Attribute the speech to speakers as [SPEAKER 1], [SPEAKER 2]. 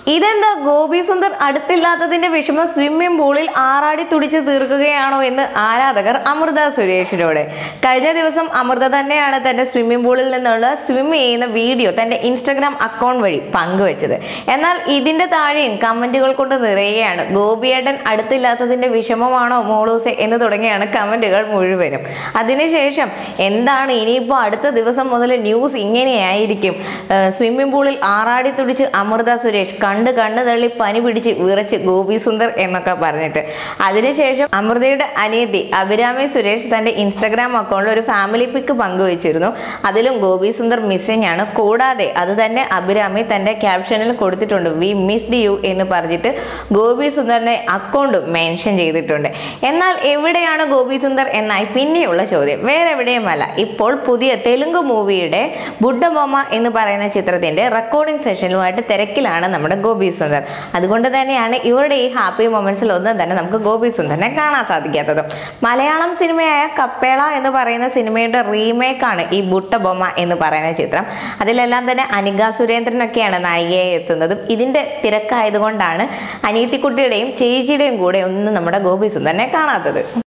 [SPEAKER 1] ഇതെന്താ ഗോപി സുന്ദർ അടുത്തില്ലാത്തതിന്റെ വിഷമം സ്വിമ്മിംഗ് പൂളിൽ ആറാടി തുടിച്ച് തീർക്കുകയാണോ എന്ന് ആരാധകർ അമൃത സുരേഷിനോട്. കഴിഞ്ഞ ദിവസം അമൃത തന്നെയാണ് തന്റെ സ്വിമ്മിംഗ് പൂളിൽ നിന്നുള്ള സ്വിം ചെയ്യുന്ന വീഡിയോ തന്റെ ഇൻസ്റ്റഗ്രാം അക്കൗണ്ട് വഴി പങ്കുവച്ചത്. എന്നാൽ ഇതിന്റെ താഴെയും കമന്റുകൾ കൊണ്ട് നിറയുകയാണ്. ഗോപിയേട്ടൻ അടുത്തില്ലാത്തതിന്റെ വിഷമമാണോ മോളൂസെ എന്ന് തുടങ്ങിയാണ് കമന്റുകൾ മുഴുവനും. അതിനുശേഷം എന്താണ് ഇനിയിപ്പോൾ അടുത്ത ദിവസം മുതൽ ന്യൂസ് ഇങ്ങനെയായിരിക്കും, സ്വിമ്മിംഗ് പൂളിൽ ആറാടി തുടിച്ച് അമൃത സുരേഷ്, കണ്ണ് തള്ളി പനി പിടിച്ച് വിറച്ച് ഗോപി സുന്ദർ എന്നൊക്കെ പറഞ്ഞിട്ട്. അതിനുശേഷം അമൃതയുടെ അനിയത്തി അഭിരാമി സുരേഷ് തന്റെ ഇൻസ്റ്റഗ്രാം അക്കൗണ്ടിൽ ഒരു ഫാമിലി പിക്ക് പങ്കുവച്ചിരുന്നു. അതിലും ഗോപി സുന്ദർ മിസ്സിംഗ് ആണ്. കൂടാതെ അത് തന്നെ അഭിരാമി തന്റെ ക്യാപ്ഷനിൽ കൊടുത്തിട്ടുണ്ട്, വി മിസ്ഡ് യു എന്ന് പറഞ്ഞിട്ട് ഗോപി സുന്ദറിന്റെ അക്കൗണ്ട് മെൻഷൻ ചെയ്തിട്ടുണ്ട്. എന്നാൽ എവിടെയാണ് ഗോപി സുന്ദർ എന്നായി പിന്നെയുള്ള ചോദ്യം. വേറെ എവിടെയുമല്ല, ഇപ്പോൾ പുതിയ തെലുങ്ക് മൂവിയുടെ ബുഡ്ഡബൊമ്മ എന്ന് പറയുന്ന ചിത്രത്തിന്റെ റെക്കോർഡിംഗ് സെഷനുമായിട്ട് തിരക്കിലാണ് നമ്മുടെ ഗോപി സുന്ദർ. അതുകൊണ്ട് തന്നെയാണ് ഇവരുടെ ഈ ഹാപ്പി മൊമെന്റ്സിൽ ഒന്നും തന്നെ നമുക്ക് ഗോപി സുന്ദറിനെ കാണാൻ സാധിക്കാത്തത്. മലയാളം സിനിമയായ കപ്പേള എന്ന് പറയുന്ന സിനിമയുടെ റീമേക്കാണ് ഈ ബുഡ്ഡബൊമ്മ എന്ന് പറയുന്ന ചിത്രം. അതിലെല്ലാം തന്നെ അനിക സുരേന്ദ്രനൊക്കെയാണ് നായികയായി എത്തുന്നതും. ഇതിന്റെ തിരക്കായതുകൊണ്ടാണ് അനിയത്തിക്കുട്ടിയുടെയും ചേച്ചിയുടെയും കൂടെ ഒന്നും നമ്മുടെ ഗോപി സുന്ദറിനെ കാണാത്തത്.